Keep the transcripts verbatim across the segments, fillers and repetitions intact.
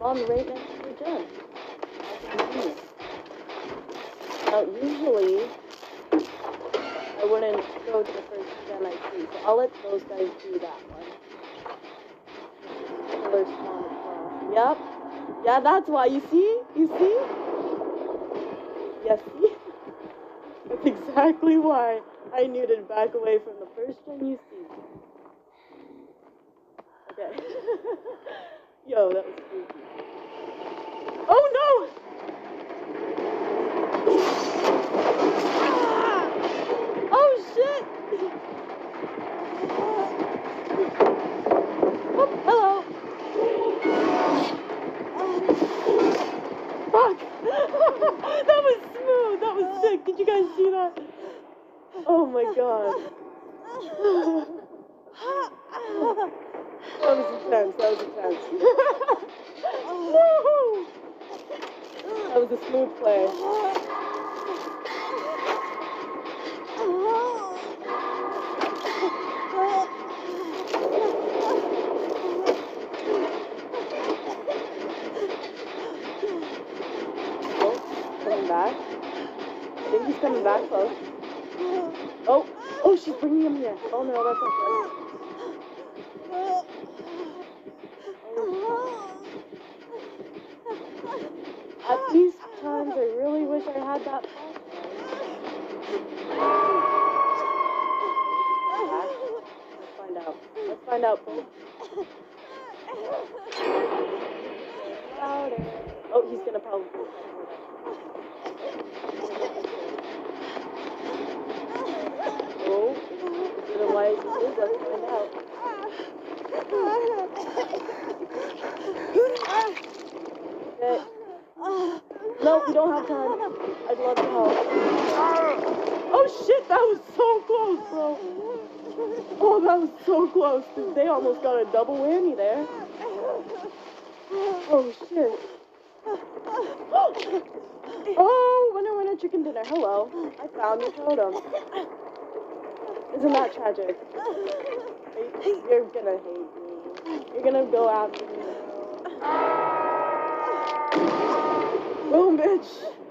spawn right next to the gen. Now, usually, I wouldn't go to the first gen I see, so I'll let those guys do that one. Killer spawn across. Yep. Yeah, that's why. You see? You see? Yes, see? That's exactly why I knew to back away from the first gen you see. Okay. Yo, that was spooky. Oh no! Ah! Oh shit! Oh, hello! Fuck! That was smooth! That was sick! Did you guys see that? Oh my god. That was intense, that was intense. Woohoo! That was a smooth play. Oh, coming back. I think he's coming back, folks. Oh, oh, she's bringing him here. Oh no, that's not good. At these times, I really wish I had that flashlight. Let's find out. Let's find out, folks. Louder. Oh, he's gonna probably. Oh, is it a wise move? Let's find out. Okay. No, we don't have time. I'd love to help. Oh shit, that was so close, bro. Oh, that was so close. They almost got a double whammy there. Oh shit. Oh, winner, winner, chicken dinner. Hello. I found your totem. Isn't that tragic? You're gonna hate me. You're gonna go after me now. Boom, bitch!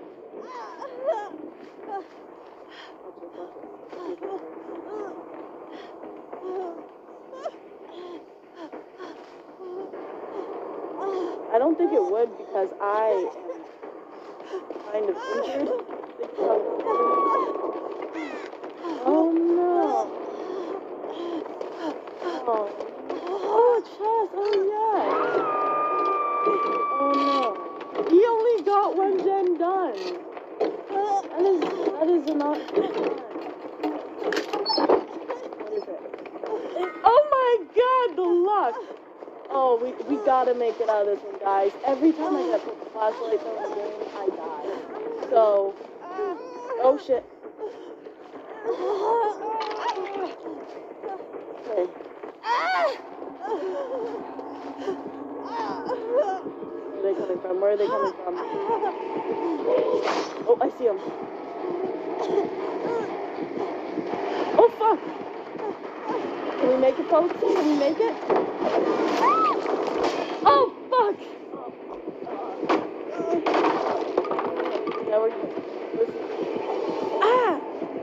I don't think it would because I am kind of injured. Oh no! Oh, oh, chest! Oh yes! Oh no! He only got one gen done. That is that is not good. What is it? Oh my god, the luck! Oh, we we gotta make it out of this one, guys. Every time I get put the flashlight on the game, I die. So, oh shit. Okay. Where are they coming from? Where are they coming from? Oh, I see them. Oh, fuck! Can we make it, folks? Can we make it? Oh, fuck! Now we're good. Listen. Ah!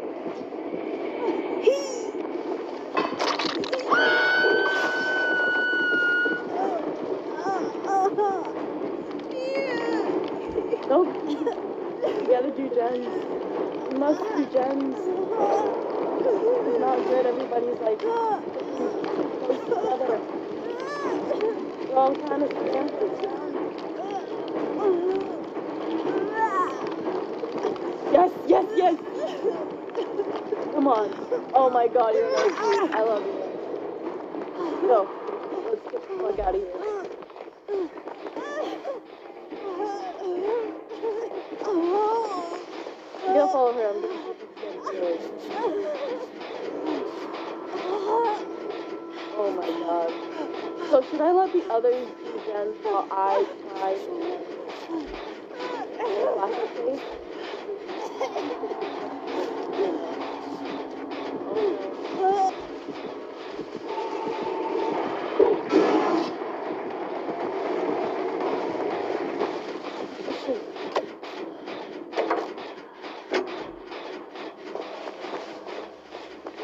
Nope. You gotta do gens. You must do gens. It's not good. Everybody's like close together. We're all kind of together. Yes, yes, yes. Come on. Oh my god, you're nice. I love you. Go. Let's get the fuck out of here. I'm gonna follow her. I'm gonna Oh my god. So should I let the others do gens while I try to flash the face?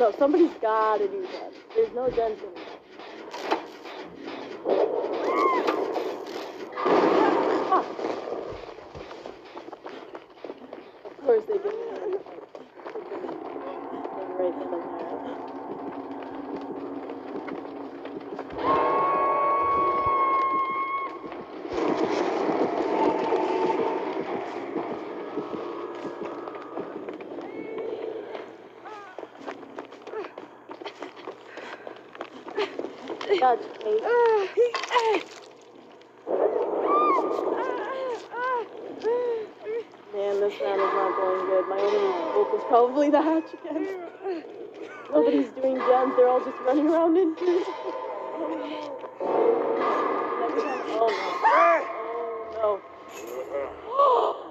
No, somebody's gotta do that. There's no gens in there. Ah. Of course they give me like, thing right then and there. Gotcha, Kate. Man, this round is not going good. My only hope is probably the hatch again. Nobody's doing gens, they're all just running around injured. Oh no. Oh no.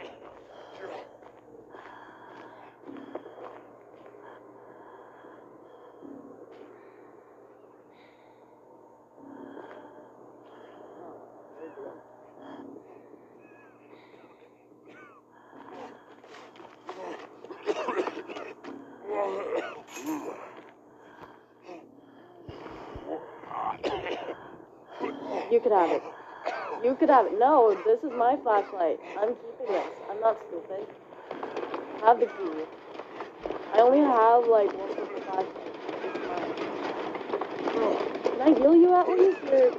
You could have it. You could have it. No, this is my flashlight. I'm keeping this. I'm not stupid. Have the key. I only have like one of the flashlights. Can I heal you at least? Or...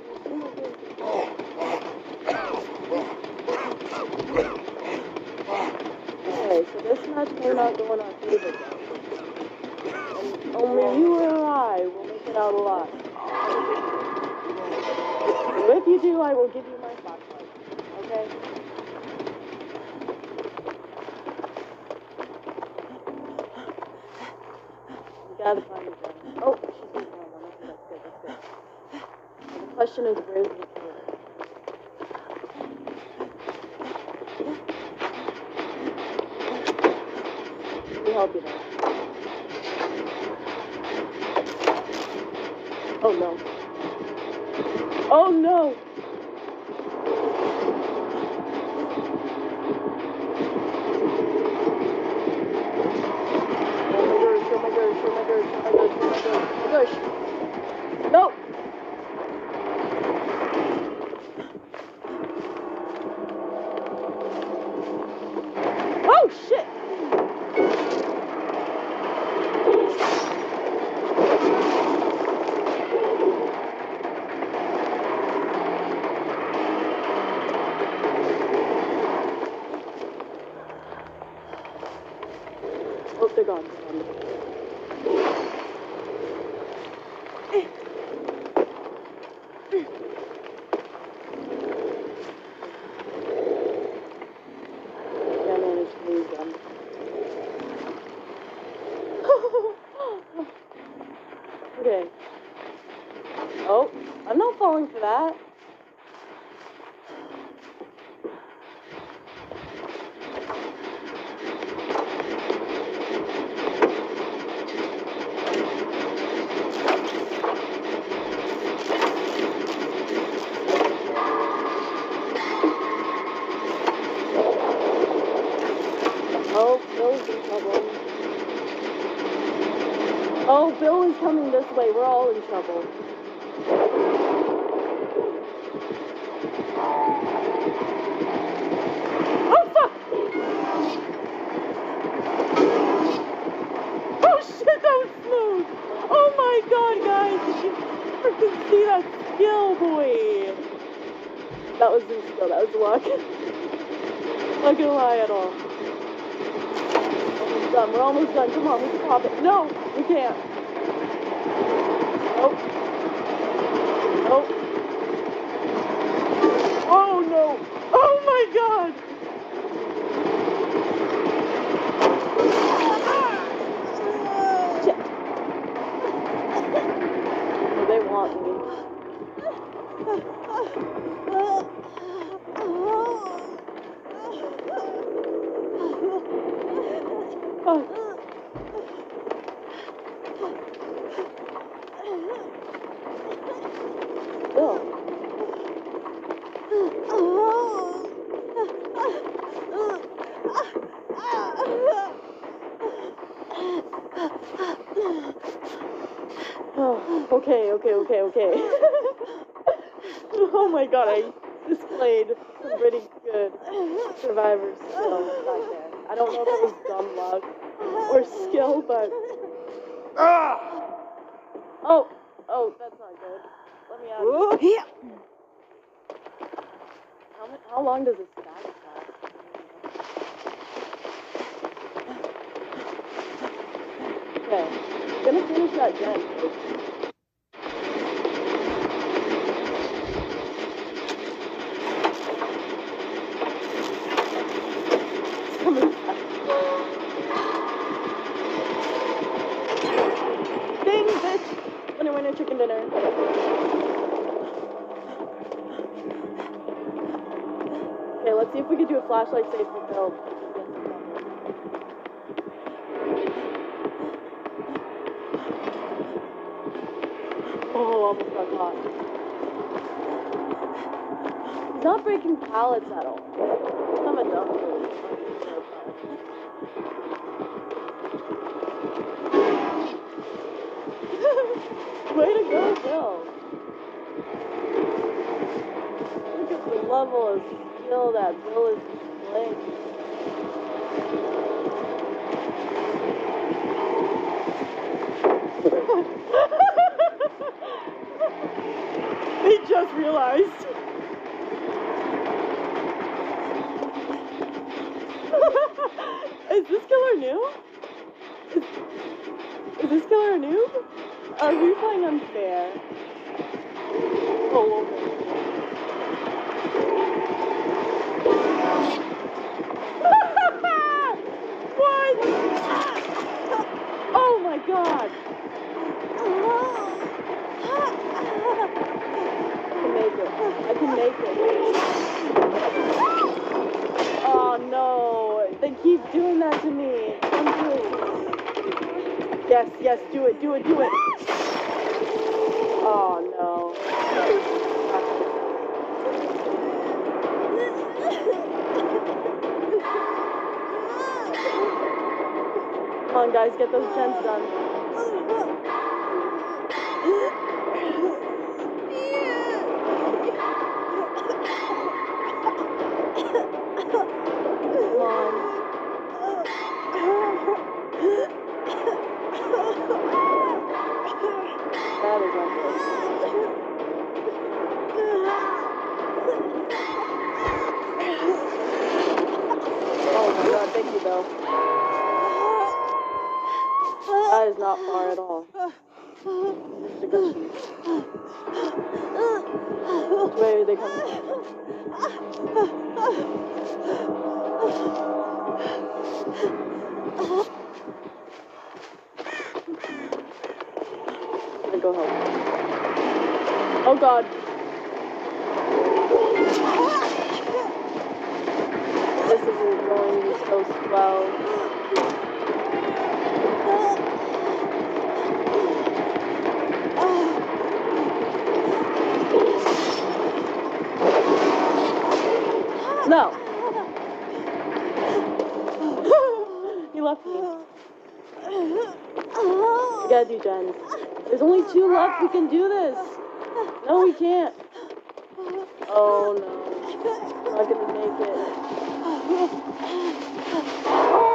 Okay, so this match may not go in our favor though. And only you or I will make it out alive. So if you do, I will give you my flashlight. Okay? You gotta find the gun. Oh, she's in the one. Okay, that's good, that's good. Now the question is, where's the killer? Let me help you there. Oh no. Oh no! Oh my gosh, oh my gosh, oh my gosh, oh my gosh, oh my gosh, oh my gosh. No! Oh shit! Oh, they're gone. They're gone. Yeah, I managed to lose them. Okay. Oh, I'm not falling for that. Oh, Bill's in trouble. Oh, Bill is coming this way. We're all in trouble. Oh, fuck! Oh, shit, that was smooth! Oh, my God, guys! Did you freaking see that skill, boy? That wasn't skill. That was luck. Not gonna lie at all. Done. We're almost done. Come on, let's pop it. No, we can't. Nope. Nope. Oh no! Oh my God! Shit. Oh, they want me. Oh. Bill. Okay, okay, okay, okay. Oh my god, I displayed some pretty good survivor skills back there. I don't know if it was dumb luck or skill, but... Ah! Oh, oh, that's not good. Let me out of here. How, mu- how long does this status last? Okay, I'm gonna finish that gen. Coming back. Ding, bitch! Winner, winner, chicken dinner. Okay, let's see if we can do a flashlight safe for build. Oh, almost got caught. He's not breaking pallets at all. I'm a dumb fool. Way to go, Bill. Look at the level of skill that Bill is displaying. They just realized. Is this killer new? Is, is this killer new? Are we playing unfair? Oh, okay. What? Oh my god! I can make it. I can make it. Oh no! They keep doing that to me. Don't do it. Yes, yes, do it, do it, do it. Oh no. Come on, guys, get those gens done. Come on. That is unfortunate. Oh my god, thank you, Bill. That is not far at all. Just a good shoot. Which way are they coming from? I'm gonna go help. Oh god. This isn't going so well. No. He left me. We gotta do gens. There's only two left. We can do this. No, we can't. Oh no. I'm not gonna make it.